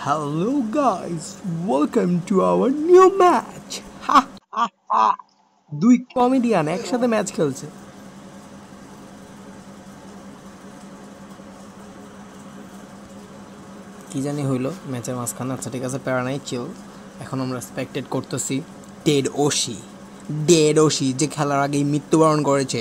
Hello guys, welcome to our new match. Ha ha ha. দুই comedian একসাথে match খেলছে। কি জানি হইলো ম্যাচের মাঝখানে। আচ্ছা ঠিক আছে, প্যারা নাই, চিল। এখন আমরা এক্সপেক্টেড করতেছি ডেড ওশি যে খেলার আগেই মৃত্যুবরণ করেছে।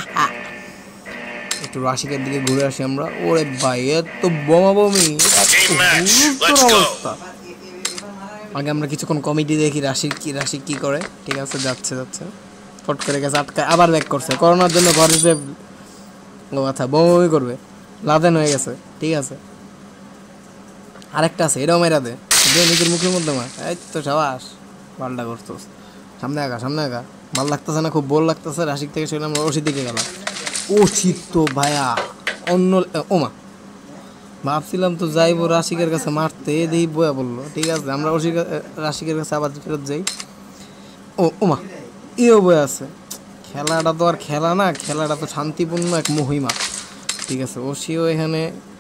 একটু রাশিকের দিকে ঘুরে আসি আমরা। ওরে ভাই, এত বোমা বমি, অবস্থা। আগে আমরা কিছুক্ষণ কমেডি দেখি রাশিক কি করে। ঠিক আছে, যাচ্ছে ফট করে গেছে, আটকায়, আবার ব্যাক করছে। করোনার জন্য ঘরে যে ও আচ্ছা বমি করবে, লাদেন হয়ে গেছে। ঠিক আছে, আরেকটা আছে, এটাও মেরা দে নিজের মুখের মধ্যে মার। এই তো সাবাস, পাল্টা করছোস। সামনে আগা ভাল লাগতেছে না, খুব বোর লাগতেছে। রাশিক থেকে শুনলাম ওশির দিকে গেলাম। ওশি তো ভাইয়া অন্য ওমা, ভাবছিলাম তো যাইবো রাশিকের কাছে মারতে, দেখি বয়া বললো। ঠিক আছে, আমরা রাশিকের কাছে আবার ফেরত যাই। ওমা, এও বয়ে আছে। খেলাটা তো আর খেলা না, খেলাটা তো শান্তিপূর্ণ এক মহিমা। ঠিক আছে, ওশিও এখানে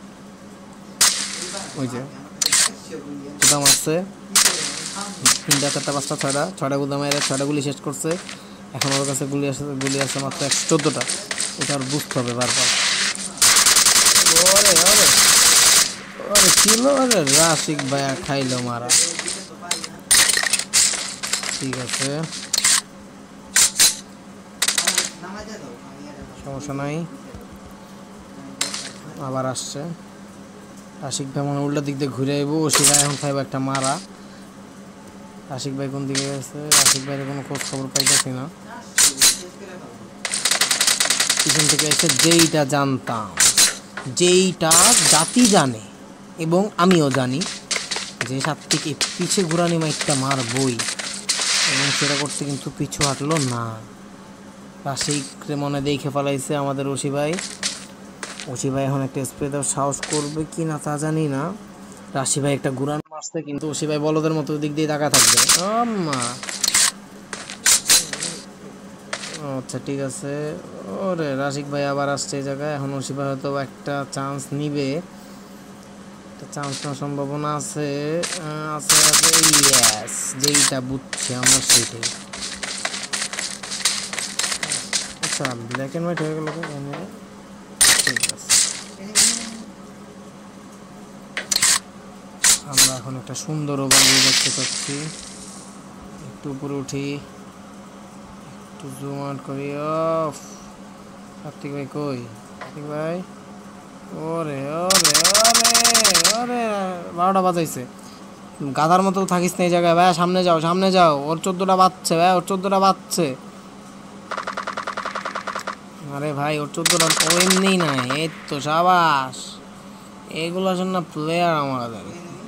ওই যে গুদাম আসছে, 3টা 4টা 5টা 6টা গুদাম এর 6টা গুলি শেষ করছে। এখন ওর কাছে গুলি আছে মাত্র 114টা। এটা আর বুঝতে হবে বারবার। ছিল রাশিক ভাইয়া খাইলো মারা। ঠিক আছে, সমস্যা নাই। আবার আসছে রাশিক ভাই, মানে উল্টা দিক দিয়ে ঘুরে আইব। ওশি ভাই এখন খাইব একটা মারা। রাশিক ভাই কোন দিকে গেছে? রাশিক ভাইয়ের কোনো খোঁজ খবর পাইতেছি না। পিছন থেকে এসে যেইটা জানতাম, যেইটা জাতি জানে এবং আমিও জানি, যে সাত্বিকে পিছে ঘুরানি মাইকটা মার বই, এবং সেটা করতে কিন্তু পিছু হাঁটলো না। রাশিকরে মনে দেখে ফেলাইছে আমাদের ওশি ভাই এখন একটা স্প্রে দেওয়ার সাহস করবে কি না তা জানি না। রাশি ভাই একটা ঘুরান মারছে, কিন্তু ওশি ভাই বলদের মতো দিক দিয়ে তাকা থাকবে। আচ্ছা ঠিক আছে। ওরে রাশিক ভাই আবার আসছে এই জায়গায়। এখন ওশি ভাই হয়তো একটা চান্স নিবে, চান্স নেওয়ার সম্ভাবনা আছে। ইয়েস, যেইটা বুঝছি আমরা সেইটাই। আচ্ছা, ব্ল্যাক অ্যান্ড হোয়াইট হয়ে গেল। ঠিক আছে, আমরা এখন একটা সুন্দর ওভারভিউ দেখতে পাচ্ছি। একটু উপরে উঠি, একটু জুম আউট করি। কার্তিক ভাই কই? কার্তিক ভাই, ওরে 12টা বাজাইছে। গাধার মতো থাকিস না এই জায়গায় ভাই। সামনে যাও। ওর 14টা বাজছে ভাই, ওর 14টা বাজছে। আরে ভাই, ওর 14টা ও এমনি নাই। এই তো সাবাস, এগুলো জন্য প্লেয়ার আমাদের।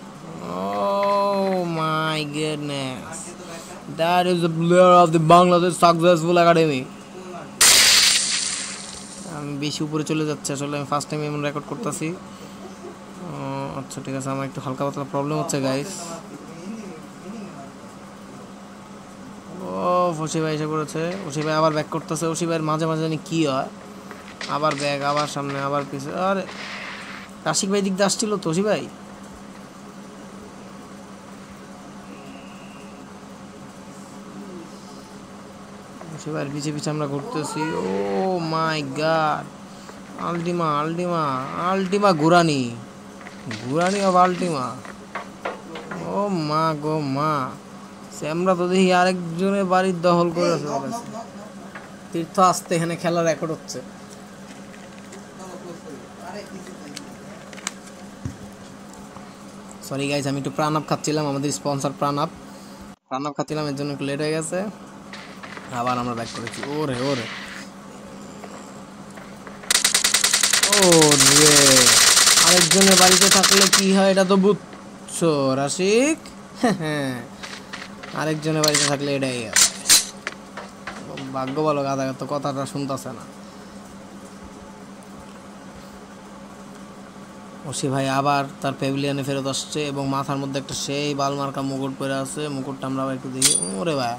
Oh my goodness, that is the player of the Bangladesh successful academy. আমি বেশি উপরে চলে যাচ্ছে, আসলে আমি ফার্স্ট টাইম এমন রেকর্ড করতেছি। আচ্ছা ঠিক আছে, আমার একটু হালকা পাতলা প্রবলেম হচ্ছে গাইস। ওশি ভাই এসে পড়েছে। ওশি ভাই আবার ব্যাক করতেছে। ওশি ভাইয়ের মাঝে জানি কি হয়, আবার ব্যাক, আবার সামনে, আবার পিছে। আরে রাশিক ভাই দিক দিয়ে আসছিল তো ওশি ভাই। ওশি ভাইয়ের পিছে আমরা ঘুরতেছি। ও মাই গড, আলটিমা ঘুরানি অফ আলটিমা। ও মা গো মা, আমরা তো দেখি আরেকজনের বাড়ির দখল করে আছে। তীর্থ আসতে এখানে খেলা রেকর্ড হচ্ছে। সরি গাইজ, আমি একটু প্রাণাপ খাচ্ছিলাম, আমাদের স্পন্সর প্রাণাপ খাচ্ছিলাম, এর জন্য একটু লেট হয়ে গেছে। আবার আমরা ব্যাক করেছি। ওরে আরেকজনের বাড়িতে থাকলে কি হয় এটা তো বুঝছো রাশিক। আরেকজনের বাড়িতে থাকলে এটাই ভাগ্য ভালো, গাদা তো কথাটা শুনতেছে না। ওশি ভাই আবার তার প্যাভিলিয়নে ফেরত আসছে এবং মাথার মধ্যে একটা সেই বালমার্কা মুকুট পরে আছে। মুকুটটা আমরা আবার একটু দেখি। ওরে ভাই,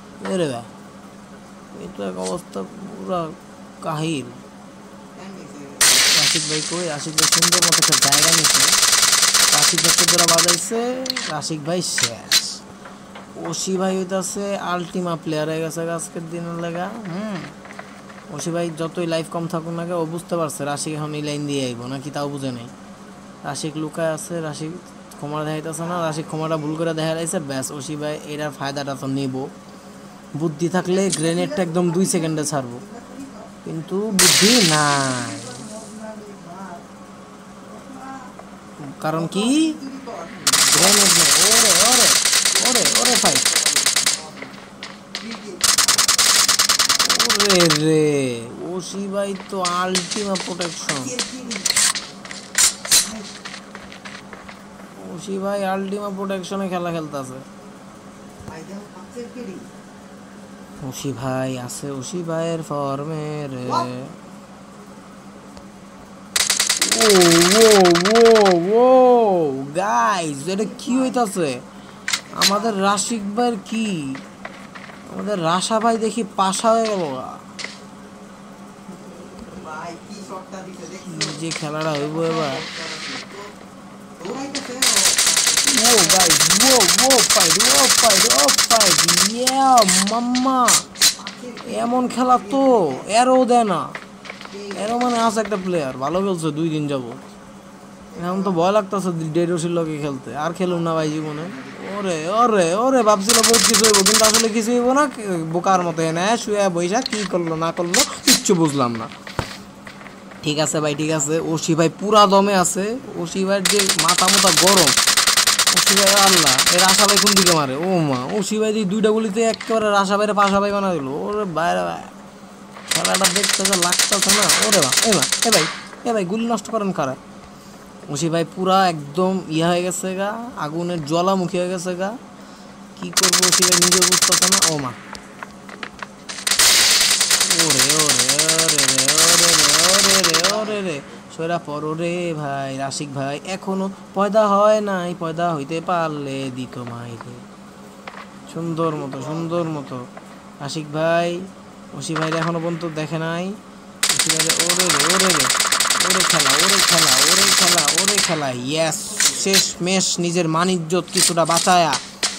এটা এক অবস্থা পুরা কাহিল। আশিক ভাই কই? আশিক ভাই সুন্দর মতো একটা জায়গা নিচ্ছে, রাশিক ভাইকে যারা বাজাইছে রাশিক ভাই শেষ। ওশি ভাই হইতাছে আলটিমা প্লেয়ার হয়ে গেছে আজকের দিনের লেগা। ওশি ভাই যতই লাইফ কম থাকুক না ও বুঝতে পারছে রাশিক এখন এই লাইন দিয়ে আইব নাকি তাও বুঝে নেই। রাশিক লুকায় আছে, রাশিক ক্ষমা দেখাইতেছে না, রাশিক ক্ষমাটা ভুল করে দেখা যাইছে। ব্যাস ওশি ভাই এটার ফায়দাটা তো নেব। বুদ্ধি থাকলে গ্রেনেডটা একদম 2 সেকেন্ডে ছাড়বো, কিন্তু বুদ্ধি নাই। কারণ কি গ্রেনেড নেই। ওরে ওরে ওরে ওরে ফাইট, ওরে রে ওশি ভাই তো আলটিমা প্রোটেকশন। ওশি ভাই আলটিমা প্রোটেকশনে খেলা খেলতেছে। ওশি ভাই আছে, ওশি ভাইয়ের ফর্মে রে। ও ও ও ও গাইস, এটা কি হইতাছে? আমাদের রাশিক ভাইয়ের কি, আমাদের রাশা ভাই দেখি পাশা হয়ে গেল। যে খেলাটা হইব এবার। Oh guys, oh oh fight, oh fight, oh fight, ইয়া মাম্মা। এমন খেলা তো এরও দেয় না। এরও মানে আছে একটা প্লেয়ার ভালো খেলছে 2 দিন যাব। এখন তো ভয় লাগতেছে ডেড ওশির লগে খেলতে, আর খেলুম না ভাই জীবনে। ওরে ওরে ওরে ভাবছিল বহুত কিছু হইব, কিন্তু আসলে কিছু হইব না। বোকার মতো এনে শুয়ে বৈশা কি করলো না করলো কিচ্ছু বুঝলাম না। ঠিক আছে ভাই, ঠিক আছে। ওশি ভাই পুরা দমে আছে। ওশি ভাইয়ের যে মাথা মাথা গরম। ওশি ভাই আল্লাহ, এর রাশা ভাই কোন দিকে মারে? ও মা, ওশি ভাই দিয়ে 2টা গুলিতে একেবারে রাশা ভাইয়ের পাশা ভাই বানা দিল। ওরে বাইরে ভাই, খেলাটা দেখতেছে লাগতেছে না। ওরে বা এ ভাই এ ভাই এ ভাই গুলি নষ্ট করেন কারা? ওশি ভাই পুরা একদম ইয়া হয়ে গেছে গা, আগুনের জ্বালামুখী হয়ে গেছে গা। কি করবো ওশি ভাই নিজে বুঝতেছে না। ও মা, ওরে ওরে ওরে রে ওরে রে ওরে রে ওরে রে সরা পড়ো রে ভাই। রাশিক ভাই এখনো পয়দা হয় নাই, পয়দা হইতে পারলে দিত মাইরে। সুন্দর মতো সুন্দর মতো রাশিক ভাই ওশি ভাই এখনো পর্যন্ত দেখে নাই। ওশি ভাই ওরে রে ওরে রে ওরে খেলা, ওরে খেলা, ওরে খেলা, ওরে খেলা। ইয়েস, শেষ মেশ নিজের মান ইজ্জত কিছুটা বাঁচায়া,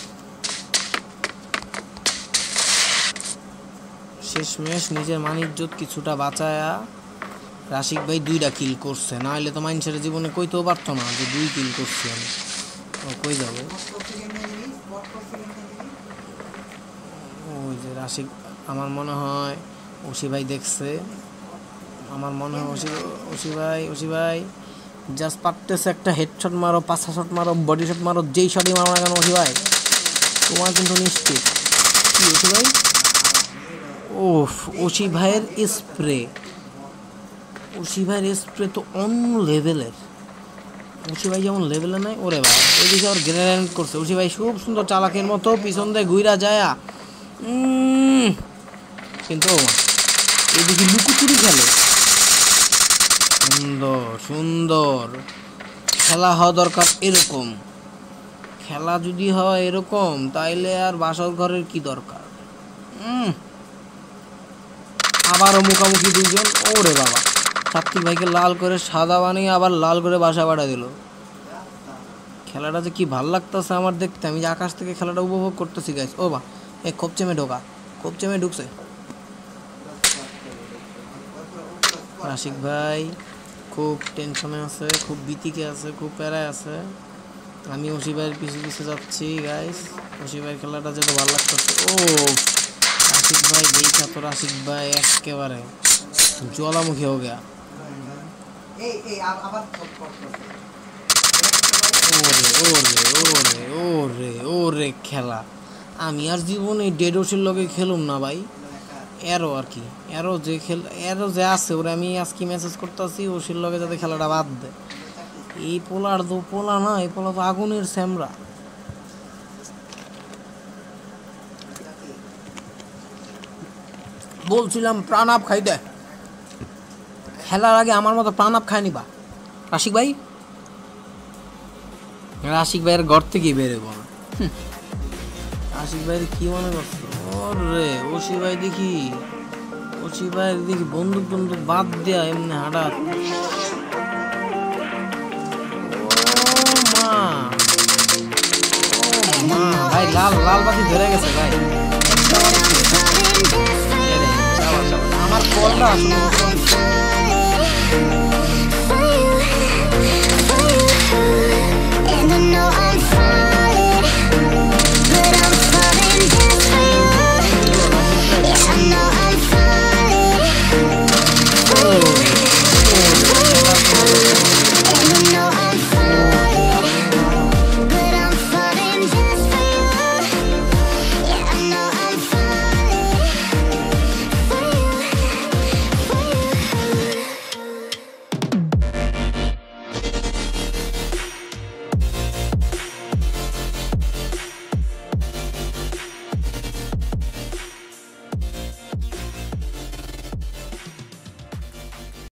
শেষ মেশ নিজের মান ইজ্জত কিছুটা বাঁচায়া রাশিক ভাই 2টা কিল করছে। না হলে তো মানুষের জীবনে কইতেও পারতো না যে 2 কিল করছি আমি। ও কই যাবে? ওই যে রাশিক, আমার মনে হয় ওশি ভাই দেখছে। আমার মনে হয় ওশি ভাই জাস্ট পারতেছে একটা হেডশট মারো, 5 শট মারো, বডি শট মারো, যেই শটই মারো না কেন ওশি ভাই তোমার কিন্তু নিশ্চিত। কি ওশি ভাই? ওফ, ওশি ভাইয়ের স্প্রে, ওশি ভাইয়ের স্প্রে তো অন্য লেভেলের। ওশি ভাই যেমন লেভেলে নাই। ওরে ভাই এদিকে আর গ্রেনেড করছে ওশি ভাই খুব সুন্দর চালাকের মতো পিছন দিয়ে ঘুরা যায়। কিন্তু এদিকে লুকোচুরি খেলে। সুন্দর সুন্দর খেলা হওয়া দরকার এরকম। খেলা যদি হয় এরকম তাইলে আর বাসর ঘরের কি দরকার। আবারও মুখামুখি 2জন। ওরে বাবা, সাত্বিক ভাইকে লাল করে সাদা বানিয়ে আবার লাল করে বাসা বাড়া দিল। খেলাটা যে কি ভাল লাগতেছে আমার দেখতে, আমি যে আকাশ থেকে খেলাটা উপভোগ করতেছি গাইস। ও বা এ খোপ চেমে ঢোকা, খোপ চেমে ঢুকছে। রাশিক ভাই খুব টেনশনে আছে, খুব বিতিকে আছে, খুব প্যারায় আছে। আমি ওশি ভাইয়ের পিছিয়ে পিছিয়ে যাচ্ছি গাইস। ওশি ভাইয়ের খেলাটা যেটা ভালো লাগতেছে। ও রাশিক ভাই দেখা তো রাশিক ভাই একেবারে জ্বালামুখী হয়ে গেয়া। ওরে ওরে ওরে ওরে খেলা। আমি আর জীবনে ডেড ওশির লগে খেলুম না ভাই। এরও আর কি, এরও যে এরও যে আছে ওরে আমি আজকে মেসেজ করতেছি ওশির লগে যাতে খেলাটা বাদ দেয়। এই পোলার তো পোলা না, এই পোলা তো আগুনের স্যামরা। বলছিলাম প্রাণ আপ খাইতে, খেলার আগে আমার মতো প্রাণ আপ খায় নিবা। রাশিক ভাই, রাশিক ভাইয়ের ঘর থেকেই বেরোবো না। রাশিক ভাইয়ের কি মনে করছো? ওরে ওশি ভাই দেখি, ওশি ভাই দেখি বন্দুক বন্দুক বাদ দেয়া এমনি হাঁটা। ও মা, লাল লাল বাতি ধরে গেছে ভাই। আমার কলটা আসলে